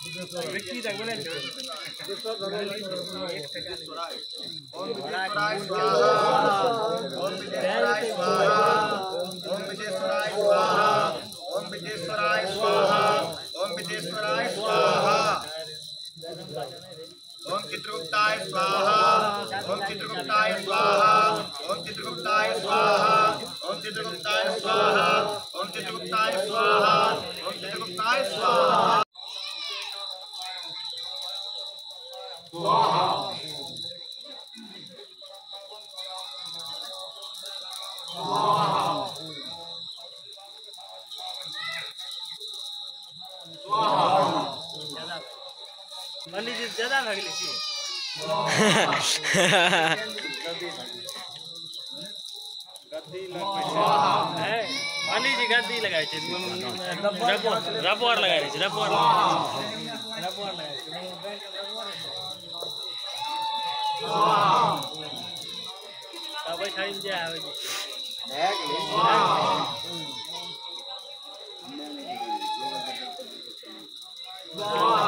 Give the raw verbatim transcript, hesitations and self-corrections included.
विक्की तक बोले ओम विजेश्वराय स्वाहा ओम विजेश्वराय स्वाहा ओम विजेश्वराय स्वाहा ओम विजेश्वराय स्वाहा ओम विजेश्वराय स्वाहा ओम चित्रगुप्ताय स्वाहा ओम चित्रगुप्ताय स्वाहा ओम चित्रगुप्ताय स्वाहा ओम चित्रगुप्ताय स्वाहा ओम चित्रगुप्ताय स्वाहा ओम चित्रगुप्ताय स्वाहा स्वाहा पंडित जी ज्यादा भागले छी है पंडित जी गद्दी लगाए छे रबर रबर लगाए छे रबर रबर लगाए छे तब खाइन जे आवे छी स्वाहा